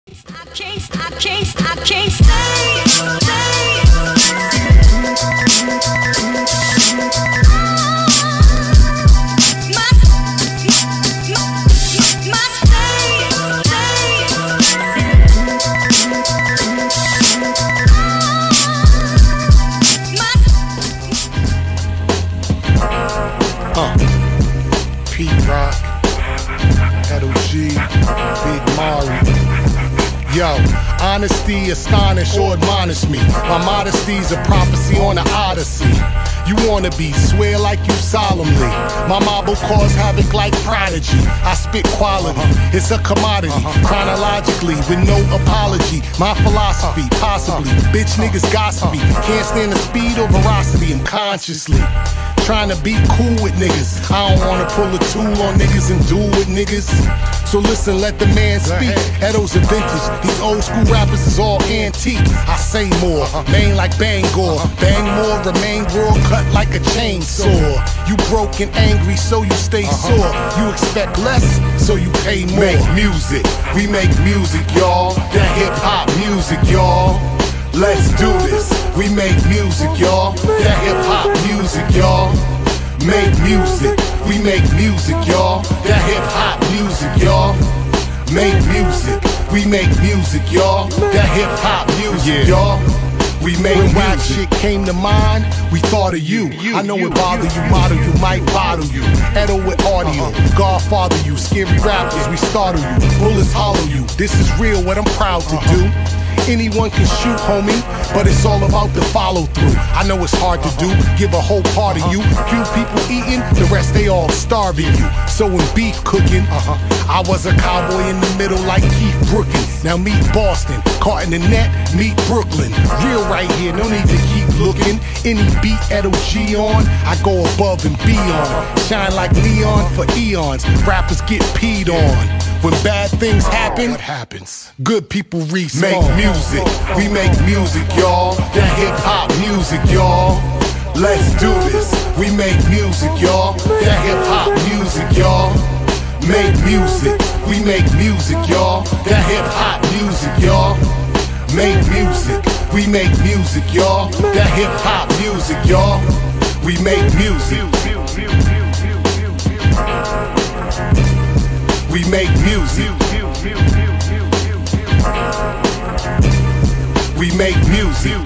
Yo, honesty, astonish or admonish me. My modesty's a prophecy on the Odyssey. You wanna be, swear like you solemnly. My mob will cause havoc like prodigy. I spit quality, it's a commodity. Chronologically, with no apology. My philosophy, possibly. Bitch niggas gossipy. Can't stand the speed or veracity. I'm consciously trying to be cool with niggas. I don't wanna pull a tool on niggas and duel with niggas. So listen, let the man speak. Edo's a vintage. These old school rappers is all antique. I say more, main like Bangor. Bang more, remain raw, cut like a chainsaw. You broke and angry, so you stay sore. You expect less, so you pay more. Make music, we make music, y'all. That hip-hop music, y'all. Let's do this. We make music, y'all. That hip-hop music, y'all. Make music. We make music, y'all. That hip-hop music, y'all. Make music. We make music, y'all. That hip-hop music, y'all. We make when rap shit came to mind, we thought of you. I know it bother you, model you, might bottle you. Edo with audio, Godfather you. Scary rappers, we startle you. Bullets hollow you. This is real, what I'm proud to do. Anyone can shoot, homie, but it's all about the follow through. I know it's hard to do, give a whole part of you. Few people eating, the rest they all starving you. So when beef cooking, I was a cowboy in the middle like Keith Brookins. Now meet Boston, caught in the net, meet Brooklyn. Real right here, no need to keep looking. Any beat Edo G on, I go above and beyond. Shine like neon for eons, rappers get peed on. When bad things happen, what happens? Good people respawn. Make music, we make music, y'all. That hip-hop music, y'all. Let's do this. We make music, y'all. That hip-hop music, y'all. Make music, we make music, y'all. That hip-hop music, y'all. Make music, we make music, y'all. That hip-hop music, y'all. We make music. We make music. We make music.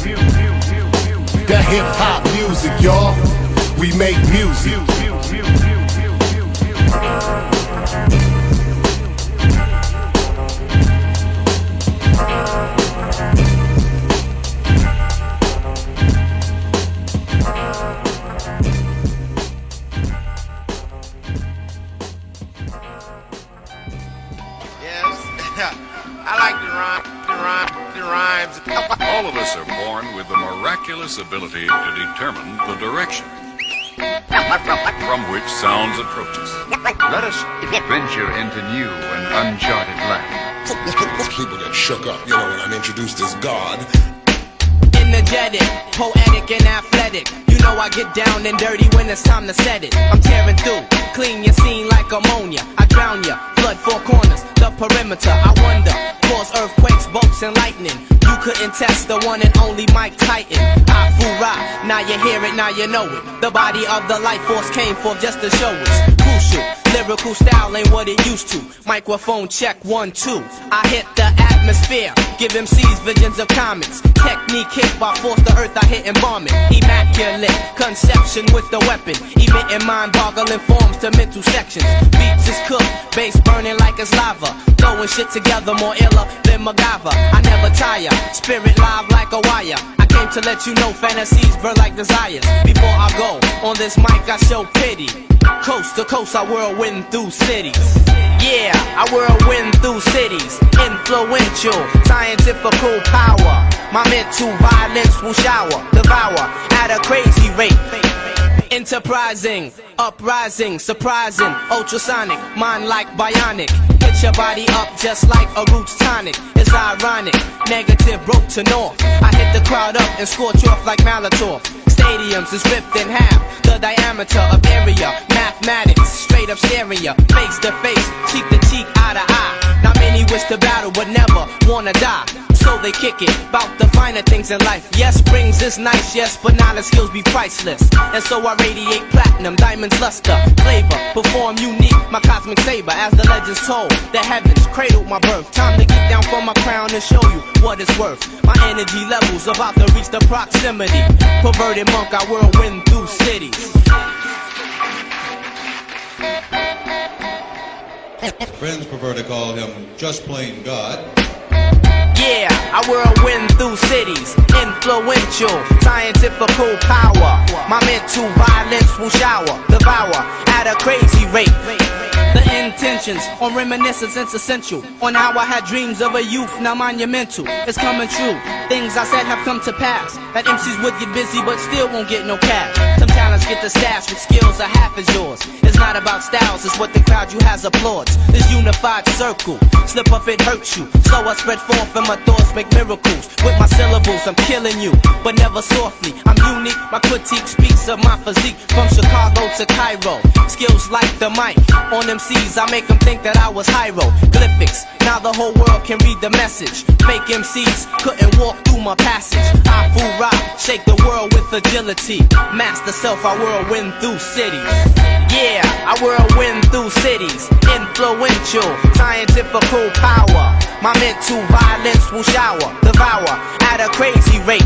That hip hop music, y'all. We make music. I like the rhymes. All of us are born with the miraculous ability to determine the direction from which sounds approach us. Let us venture into new and uncharted land. People get shook up, you know, when I'm introduced as God. Energetic, poetic and athletic. You know I get down and dirty when it's time to set it. I'm tearing through, clean your scene like ammonia. I drown ya, flood four corners, the perimeter. I wonder, cause earthquakes, bolts and lightning. You couldn't test the one and only Mike Titan. Afura, now you hear it, now you know it. The body of the life force came forth just to show us. Crucial, lyrical style ain't what it used to. Microphone check 1, 2. I hit the atmosphere, give MCs visions of comets. Technique hit by force the earth, I hit and bomb it. Immaculate conception with the weapon, emitting mind-boggling forms to mental sections. Beats is cooked, bass burning like it's lava. Throwing shit together more iller than MacGyver. I never tire, spirit live like a wire. I came to let you know fantasies burn like desires. Before I go on this mic, I show pity. Coast to coast, I whirlwind through cities. Yeah, I whirlwind through cities. Influential, scientifical power. My mental violence will shower, devour at a crazy rate. Enterprising, uprising, surprising, ultrasonic, mind like bionic. Hit your body up just like a roots tonic. It's ironic, negative broke to north. I hit the crowd up and scorch off like Molotov. Stadiums is ripped in half, the diameter of area. Mathematics, straight up stereo, face to face, cheek to cheek, eye to eye. Not many wish to battle, but never wanna die, so they kick it, bout the finer things in life. Yes, springs is nice, yes, but knowledge skills be priceless. And so I radiate platinum, diamonds, luster, flavor, perform unique, my cosmic saber. As the legends told, the heavens cradled my birth. Time to get down from my crown and show you what it's worth. My energy levels about to reach the proximity. Perverted monk, I whirlwind through cities. Friends prefer to call him just plain God. Yeah, I whirlwind through cities. Influential, scientifical power. My mental violence will shower, devour at a crazy rate. The intentions on reminiscence is essential. On how I had dreams of a youth, now monumental. It's coming true. Things I said have come to pass. That MCs would get busy but still won't get no cash. Some talents get the stash with skills are half as yours. It's not about styles, it's what the crowd you has applauds. This unified circle, slip up it hurts you. So I spread forth and my thoughts make miracles. With my syllables I'm killing you, but never softly. I'm unique, my critique speaks of my physique. From Chicago to Cairo, skills like the mic. On MCs I make them think that I was hieroglyphics. Now the whole world can read the message. Fake MCs couldn't walk through my passage. I fool rock, shake the world with agility. Master self, I whirlwind through cities. Yeah, I whirlwind through cities. Influential, scientifical power. My mental violence will shower, devour at a crazy rate.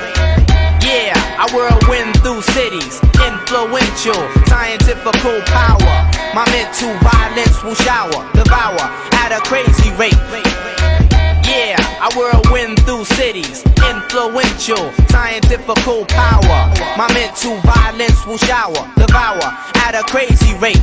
Yeah, I whirlwind through cities. Influential, scientifical power. My mental violence will shower, devour at a crazy rate. Yeah, I whirlwind through cities. Influential, scientifical power. My mental violence will shower, devour at a crazy rate.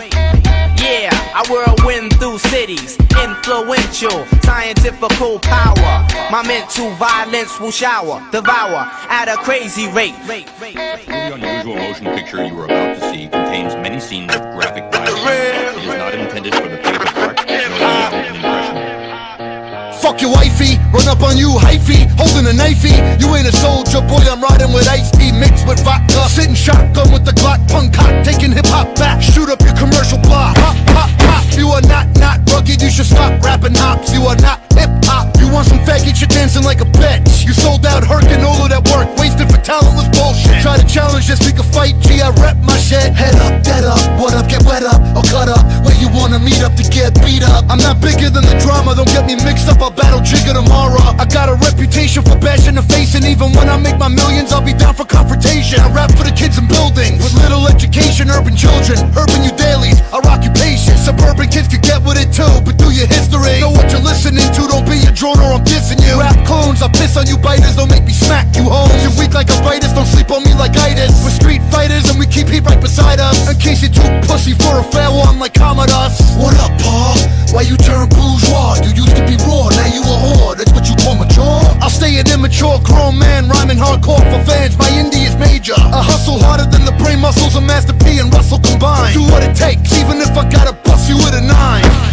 Yeah, I whirlwind through cities. Influential, scientifical power. My mental violence will shower, devour at a crazy rate. The unusual motion picture you are about to see contains many scenes of graphic violence. It is not intended for the faint of heart, nor an impression. Fuck your wifey, run up on you, hyphy, holding a knifey. You ain't a soldier, boy, I'm riding with iced tea mixed with vodka. Sitting shotgun with the Glock, punk cock, taking hip-hop back. Shoot up your commercial block, pop, pop, pop. You are not rugged, you should stop rapping hops. You are not hip-hop, you want some faggot, you're dancing like a bitch. You sold out Herkin, all of that work, wasted for talentless bullshit. Try to challenge this, we can fight, G, I rep my shit. Head up, dead up, what up, get wet up, or cut up. Where you wanna meet up to get beat up. I'm not bigger than the drama, don't get me mixed up, I'll battle Jigga tomorrow. I got a reputation for bashing the face, and even when I make my millions, I'll be down for confrontation. I rap for the kids in buildings with little education, urban children, urban you dailies, our occupation. Suburban kids can get with it too, but do your history, know what you're listening to, don't be a drone or I'm dissing you. Rap clones, I piss on you biters, don't make me smack you homes. You're weak like a virus, don't sleep on me like itis. We're street fighters and we keep heat right beside us. In case you're too pussy for a fair one like Commodus. What up, Paul? Why you turn bourgeois? You used to be raw, now you a whore, that's what you call mature? I'll stay an immature grown man, rhyming hardcore for fans, my indie is major. I hustle harder than the brain muscles of Master P and Russell combined. Do what it takes, even if I gotta bust you with a 9.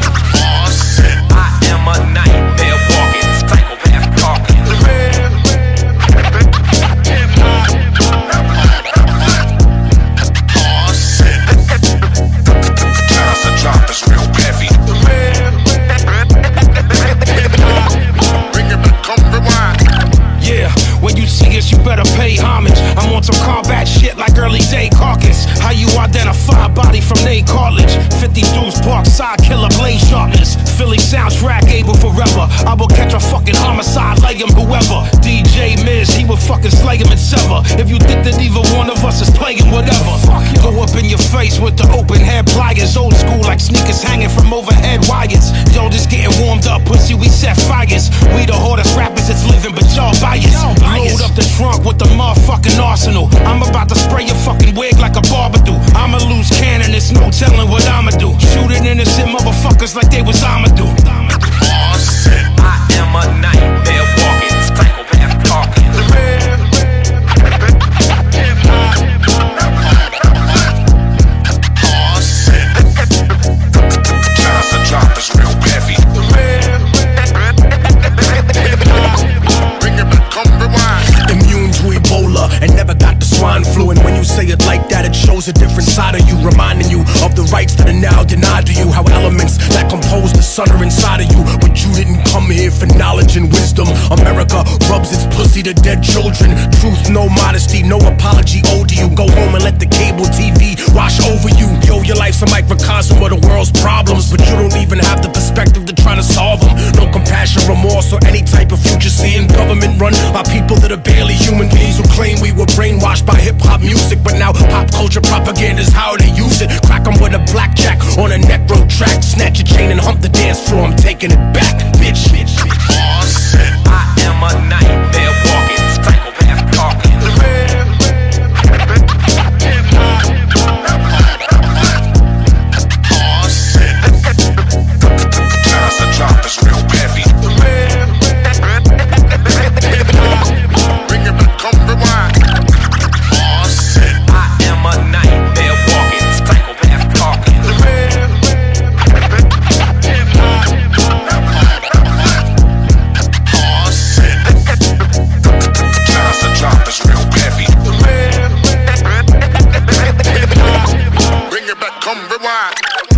I am a nightmare walking, psychopath talking. Drop is real heavy. Bring it back, come rewind. Yeah, when you see us, you better pay homage. I'm on some combat shit like early day caucus. How you identify a body from Nate Cartilage? 50 dudes, park side killer, blade sharpness. Philly soundtrack, able forever. I will catch a fucking homicide, lay him whoever. DJ Miz, he will fucking slay him and sever. If you think that either one of us is playing, whatever. Go up in your face with the open head pliers. Old school like sneakers hanging from overhead wires. Yo, just getting warmed up, pussy, we set fires. We the hardest rappers that's living, but y'all biased. Load up the trunk with the motherfucking arsenal. I'm about to spray your fucking wig like a barber do. I'm a loose cannon, there's no telling what I'ma do. Shooting innocent motherfuckers like they was Amadou. I am a nightmare walking, psychopath talking. Drop is real heavy. Bring it back, come rewind. Immune to Ebola and never got the swine flu. And when you say it like that, it shows a different side of you, reminding you of the rights that are now denied to you. How elements that compose the sun are inside of you, but you didn't come here here for knowledge and wisdom. America rubs its pussy to dead children. Truth, no modesty, no apology owed to you. Go home and let the cable TV wash over you. Yo, your life's a microcosm of the world's problems, but you don't even have the perspective to try to solve them. No compassion, remorse, or any type of future seeing. Government run by people that are barely human beings who claim we were brainwashed by hip-hop music, but now pop culture propaganda is how they use it. Crack them with a blackjack on a neck road track. Snatch your chain and hump the dance floor. I'm taking it back, bitch. I am a nightmare walking, psychopath talking. Drop this real heavy. Bring it back, come rewind. I am a nightmare walking, psychopath talking. Drop this real heavy. Bring it back, come rewind.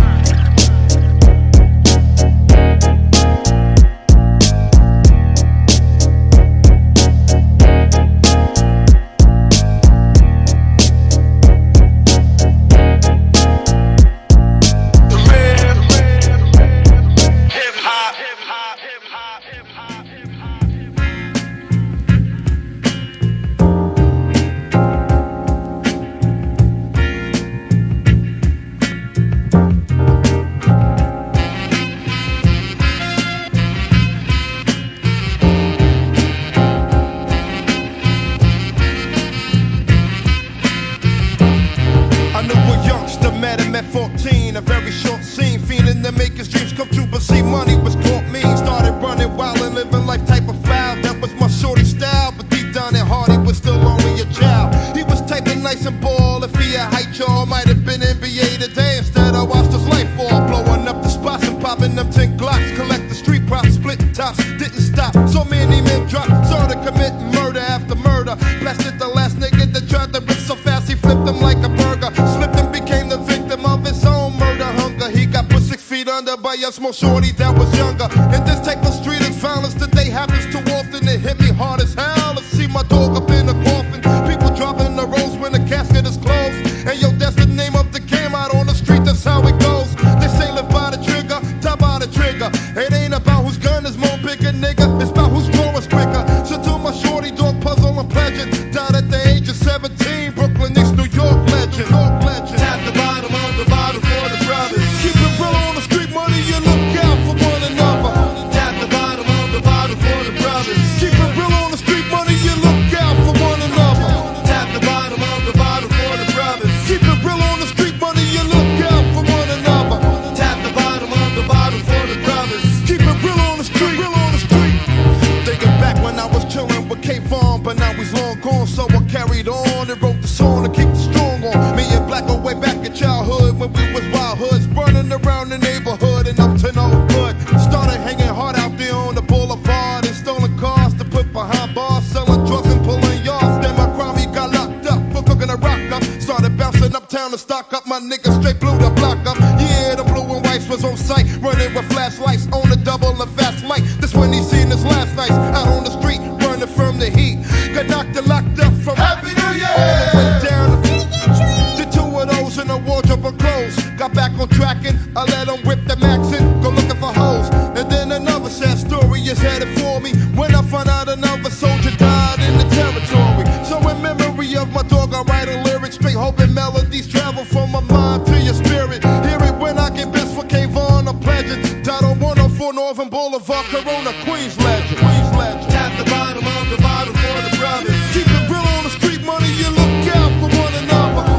More shorty that was younger. In this type of street is violence today happens too often. It hit me hard as hell to see my dog up in a coffin. People dropping the rose when the casket is closed. And yo, that's the name of the game out on the street. That's how it goes. They say live by the trigger, die by the trigger. It ain't about whose gun is more bigger, nigga. It's about whose draw is quicker. So to my shorty dog puzzle and pleasure. Died at the age of 17. Brooklyn, East New York legend. Tap the bottom of the bottle for the brothers. Keep it real on the street, money, you look out for one another. Tap the bottom of the bottle for the brothers. Keep it real on the street, money, you look out for one another. Tap the bottom of the bottle for the brothers. Keep it real on the street, money, you look out for one another. Tap the bottom of the bottle for the brothers. Keep it real on the street, real on the street. Thinking back when I was chilling with K-Von, but now he's long gone, so I carried on and wrote the song to keep the strong on. Me and Black go way back in childhood when we was wild hoods, running around the neighborhood and up to no good. Started hanging hard out there on the boulevard and stolen cars to put behind bars, selling drugs and pulling yards. Then my crime, he got locked up for cooking a rock up. Started bouncing uptown to stock up, my niggas straight blew the block up. Yeah, the blue and whites was on sight, running with flashlights on the double and fast mic. This when he seen his last nights out on the street, running from the heat. Got knocked and locked up from Happy New Year all the way down to two of those in a wardrobe of clothes. Got back on track and I let him whip the max in, go looking for hoes. And then another sad story is headed for me when I find out another soldier died in the territory. So in memory of my dog, I write a lyric, straight hoping melodies travel from my mind to your spirit. Hear it when I get best for K-Von, a legend. Died on 104 Northern Boulevard, Corona, Queens legend. Tap the bottom of the bottle for the brothers. Keep it real on the street, money, you look out for one another.